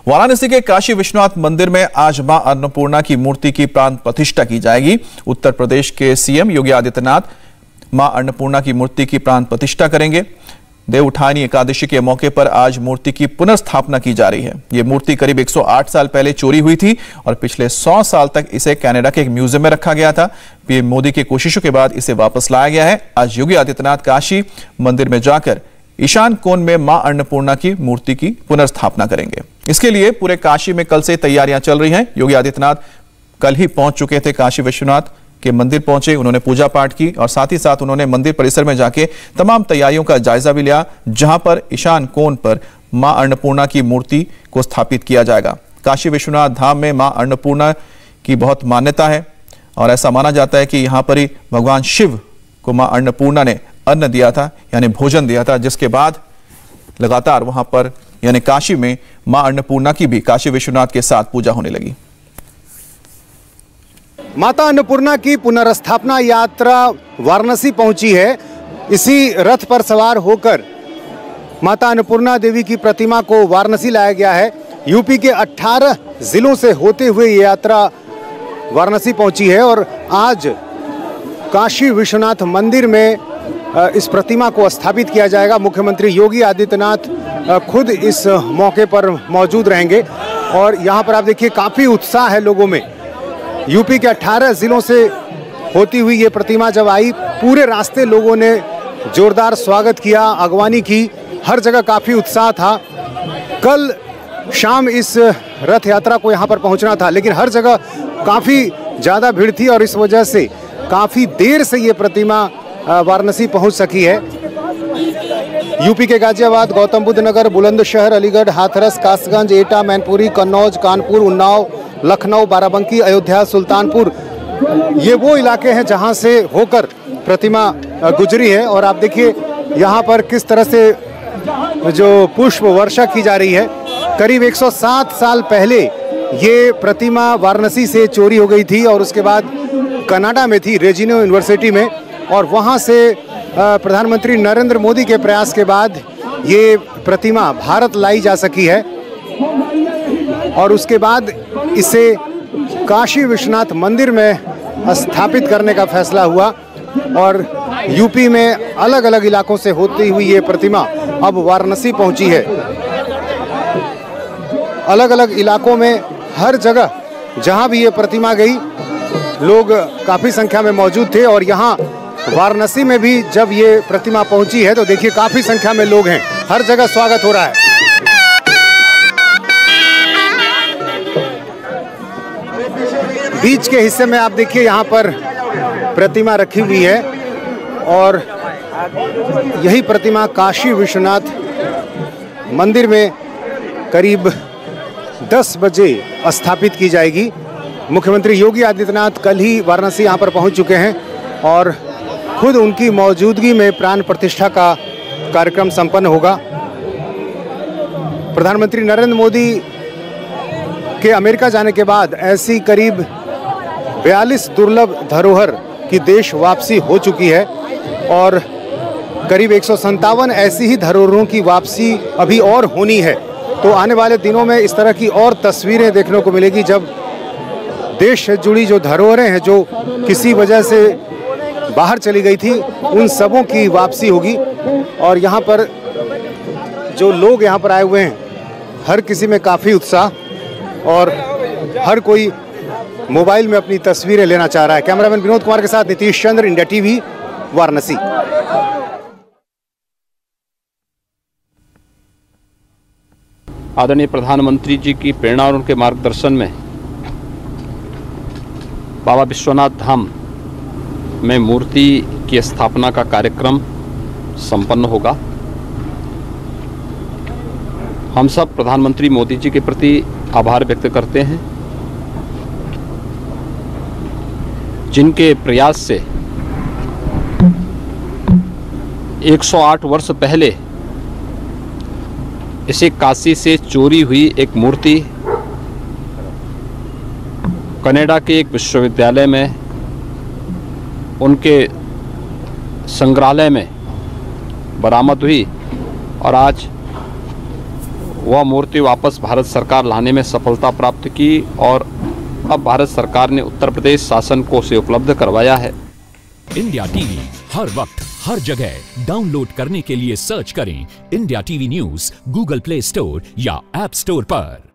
वाराणसी के काशी विश्वनाथ मंदिर में आज मां अन्नपूर्णा की मूर्ति की प्राण प्रतिष्ठा की जाएगी। उत्तर प्रदेश के सीएम योगी आदित्यनाथ मां अन्नपूर्णा की मूर्ति की प्राण प्रतिष्ठा करेंगे। देवउठानी एकादशी के मौके पर आज मूर्ति की पुनर्स्थापना की जा रही है। यह मूर्ति करीब 108 साल पहले चोरी हुई थी और पिछले 100 साल तक इसे कनाडा के एक म्यूजियम में रखा गया था। पीएम मोदी की कोशिशों के बाद इसे वापस लाया गया है। आज योगी आदित्यनाथ काशी मंदिर में जाकर ईशान कोण में मां अन्नपूर्णा की मूर्ति की पुनर्स्थापना करेंगे। इसके लिए पूरे काशी में कल से तैयारियां चल रही हैं। योगी आदित्यनाथ कल ही पहुंच चुके थे, काशी विश्वनाथ के मंदिर पहुंचे, उन्होंने पूजा पाठ की और साथ ही साथ उन्होंने मंदिर परिसर में जाके तमाम तैयारियों का जायजा भी लिया, जहां पर ईशान कोण पर मां अन्नपूर्णा की मूर्ति को स्थापित किया जाएगा। काशी विश्वनाथ धाम में मां अन्नपूर्णा की बहुत मान्यता है और ऐसा माना जाता है कि यहां पर ही भगवान शिव को मां अन्नपूर्णा ने अन्न दिया था, यानी भोजन दिया था, जिसके बाद लगातार वहां पर यानी काशी में मां अन्नपूर्णा की भी काशी विश्वनाथ के साथ पूजा होने लगी। माता अन्नपूर्णा की पुनर्स्थापना यात्रा वाराणसी पहुंची है। इसी रथ पर सवार होकर माता अन्नपूर्णा देवी की प्रतिमा को वाराणसी लाया गया है। यूपी के 18 जिलों से होते हुए ये यात्रा वाराणसी पहुंची है और आज काशी विश्वनाथ मंदिर में इस प्रतिमा को स्थापित किया जाएगा। मुख्यमंत्री योगी आदित्यनाथ खुद इस मौके पर मौजूद रहेंगे और यहाँ पर आप देखिए काफ़ी उत्साह है लोगों में। यूपी के 18 जिलों से होती हुई ये प्रतिमा जब आई, पूरे रास्ते लोगों ने जोरदार स्वागत किया, अगवानी की, हर जगह काफ़ी उत्साह था। कल शाम इस रथ यात्रा को यहाँ पर पहुँचना था, लेकिन हर जगह काफ़ी ज़्यादा भीड़ थी और इस वजह से काफ़ी देर से ये प्रतिमा वाराणसी पहुंच सकी है। यूपी के गाजियाबाद, गौतम बुद्ध नगर, बुलंदशहर, अलीगढ़, हाथरस, कासगंज, एटा, मैनपुरी, कन्नौज, कानपुर, उन्नाव, लखनऊ, बाराबंकी, अयोध्या, सुल्तानपुर, ये वो इलाके हैं जहां से होकर प्रतिमा गुजरी है। और आप देखिए यहाँ पर किस तरह से जो पुष्प वर्षा की जा रही है। करीब 107 साल पहले ये प्रतिमा वाराणसी से चोरी हो गई थी और उसके बाद कनाडा में थी, रेजिनो यूनिवर्सिटी में, और वहाँ से प्रधानमंत्री नरेंद्र मोदी के प्रयास के बाद ये प्रतिमा भारत लाई जा सकी है और उसके बाद इसे काशी विश्वनाथ मंदिर में स्थापित करने का फैसला हुआ और यूपी में अलग अलग इलाकों से होती हुई ये प्रतिमा अब वाराणसी पहुंची है। अलग अलग इलाकों में हर जगह जहां भी ये प्रतिमा गई, लोग काफ़ी संख्या में मौजूद थे और यहाँ वाराणसी में भी जब ये प्रतिमा पहुंची है तो देखिए काफ़ी संख्या में लोग हैं, हर जगह स्वागत हो रहा है। बीच के हिस्से में आप देखिए यहाँ पर प्रतिमा रखी हुई है और यही प्रतिमा काशी विश्वनाथ मंदिर में करीब 10 बजे स्थापित की जाएगी। मुख्यमंत्री योगी आदित्यनाथ कल ही वाराणसी यहाँ पर पहुँच चुके हैं और खुद उनकी मौजूदगी में प्राण प्रतिष्ठा का कार्यक्रम संपन्न होगा। प्रधानमंत्री नरेंद्र मोदी के अमेरिका जाने के बाद ऐसी करीब 42 दुर्लभ धरोहर की देश वापसी हो चुकी है और करीब 157 ऐसी ही धरोहरों की वापसी अभी और होनी है। तो आने वाले दिनों में इस तरह की और तस्वीरें देखने को मिलेगी जब देश से जुड़ी जो धरोहरें हैं जो किसी वजह से बाहर चली गई थी, उन सबों की वापसी होगी। और यहाँ पर जो लोग यहाँ पर आए हुए हैं, हर किसी में काफ़ी उत्साह और हर कोई मोबाइल में अपनी तस्वीरें लेना चाह रहा है। कैमरामैन विनोद कुमार के साथ नीतीश चंद्र, इंडिया टीवी, वाराणसी। आदरणीय प्रधानमंत्री जी की प्रेरणा और उनके मार्गदर्शन में बाबा विश्वनाथ धाम में मूर्ति की स्थापना का कार्यक्रम संपन्न होगा। हम सब प्रधानमंत्री मोदी जी के प्रति आभार व्यक्त करते हैं, जिनके प्रयास से 108 वर्ष पहले इसे काशी से चोरी हुई एक मूर्ति कनाडा के एक विश्वविद्यालय में उनके संग्रहालय में बरामद हुई और आज वह मूर्ति वापस भारत सरकार लाने में सफलता प्राप्त की और अब भारत सरकार ने उत्तर प्रदेश शासन को उसे उपलब्ध करवाया है। इंडिया टीवी हर वक्त हर जगह डाउनलोड करने के लिए सर्च करें India TV news Google play store या ऐप स्टोर पर।